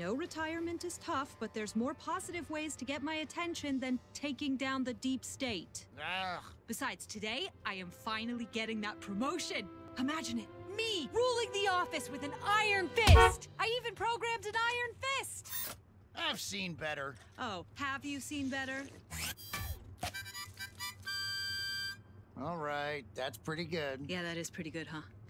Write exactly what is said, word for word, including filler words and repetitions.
know retirement is tough, but there's more positive ways to get my attention than taking down the deep state. Ugh. Besides, today, I am finally getting that promotion. Imagine it. Me, ruling the office with an iron fist! I even programmed an iron fist! I've seen better. Oh, have you seen better? All right, that's pretty good. Yeah, that is pretty good, huh?